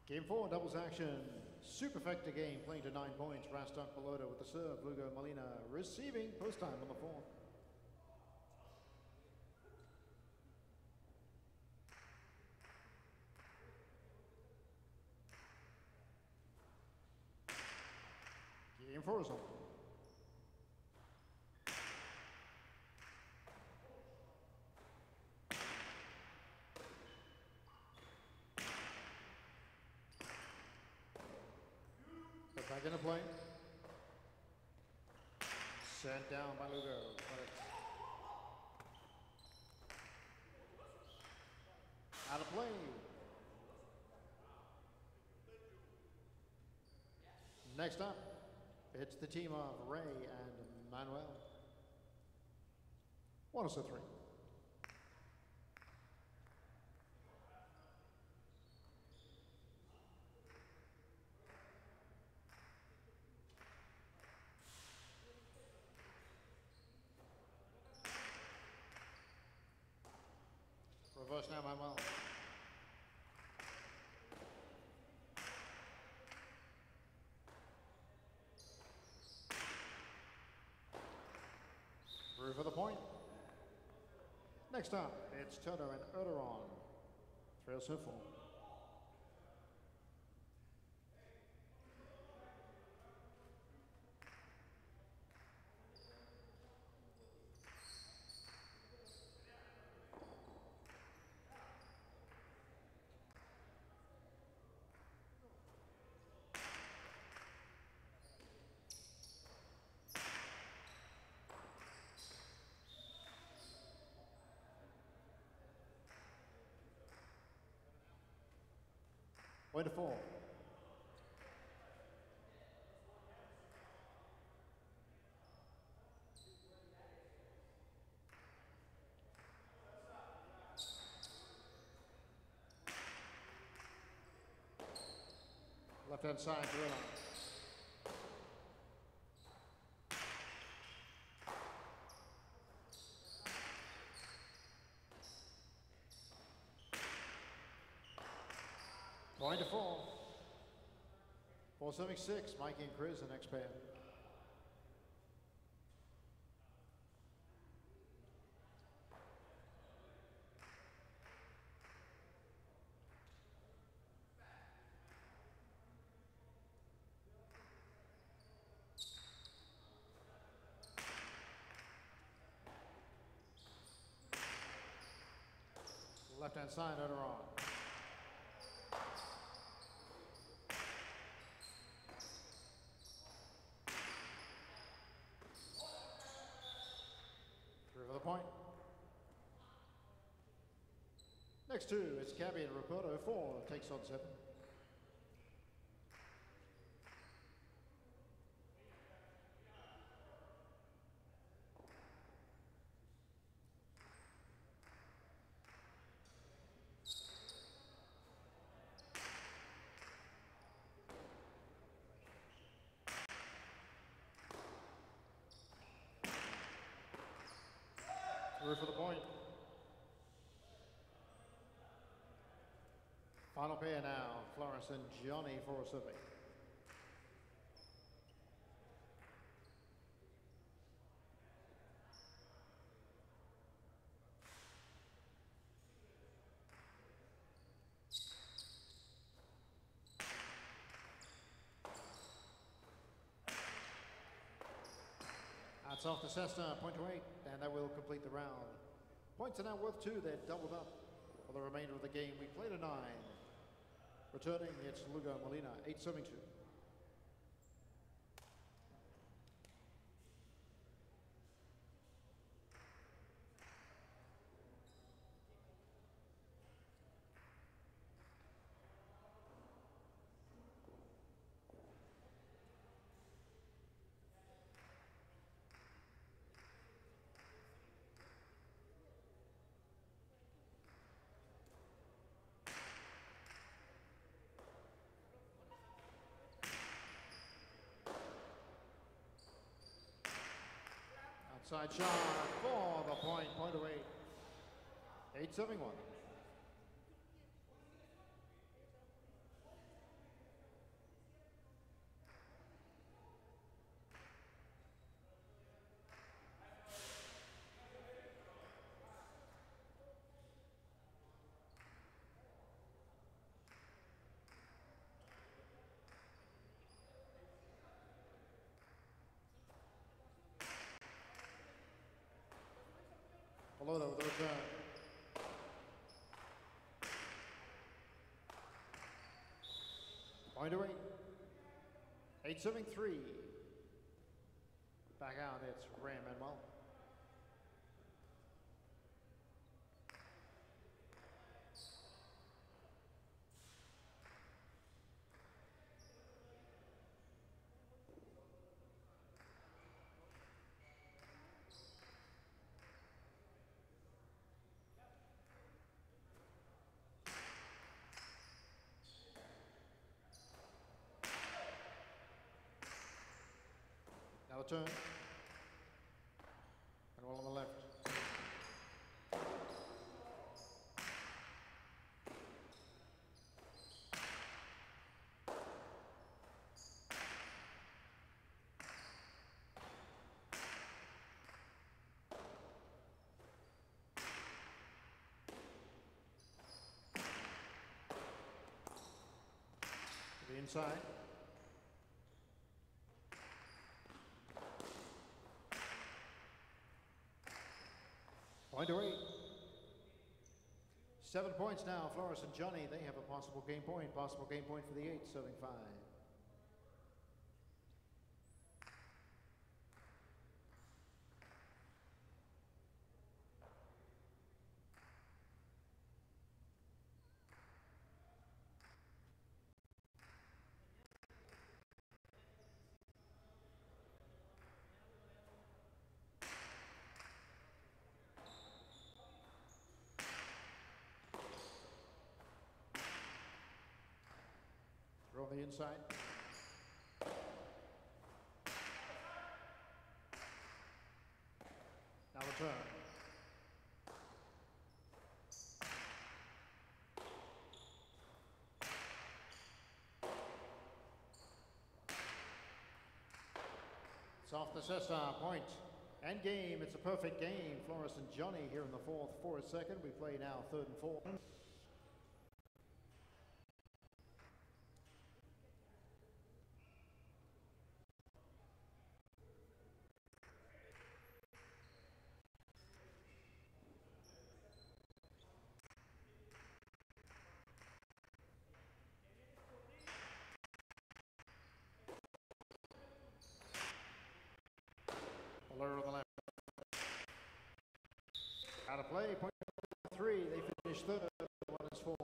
Game 4, doubles action. Superfecta game, playing to 9 points. Rastok Pelota with the serve. Lugo Molina receiving. Post time on the 4th. Game 4 is on. Put back into play. Sent down by Lugo. But it's out of play. Next up, it's the team of Ray and Manuel. 1-3. Reverse now, Manuel. Through for the point. Next up, it's Turner and Erderon. 3-4. Point to 4. Left hand side, Gorilla. Point to 4. 476, Mikey and Chris, the next pair. Left hand side, Erderon. For the point. Next two, it's Cabby and Rapoto. 4 takes on 7. Through for the point. Final pair now, Flores and Johnny for a survey. That's off the Cessna, point to 8, and that will complete the round. Points are now worth 2, they're doubled up for the remainder of the game. We played a 9. Returning, it's Lugo Molina, 8-2. Outside shot for the point, point to 8. 8-7-1. Aloda with the return. Point away. 8 serving 3. Back out, it's Ram Manuel. Now the turn. And all on the left. To the inside. Point away. 7 points now, Flores and Johnny. They have a possible game point. Possible game point for the 8, serving 5. On the inside. Now the turn. It's off the Cessna, point. And game, it's a perfect game. Flores and Johnny here in the 4th for a second. We play now 3rd and 4th. On the left. Out of play, point 3. They finish 3rd. One is 4th.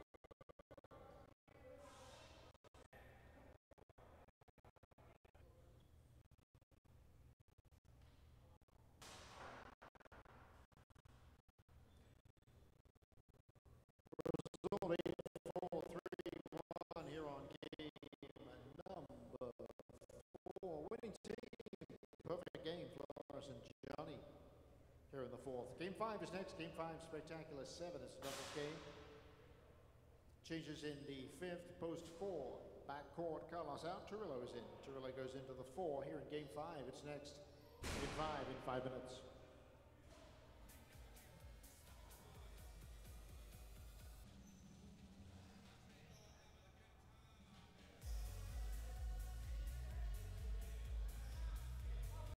Result 8-4-3-1 here on game number 4. Winning team. Perfect game, Flores and Johnny here in the 4th. Game 5 is next. Game 5, Spectacular 7. It's a doubles game. Changes in the 5th, post 4. Backcourt, Carlos out, Turillo is in. Turillo goes into the 4 here in game 5. It's next. Game 5 in 5 minutes.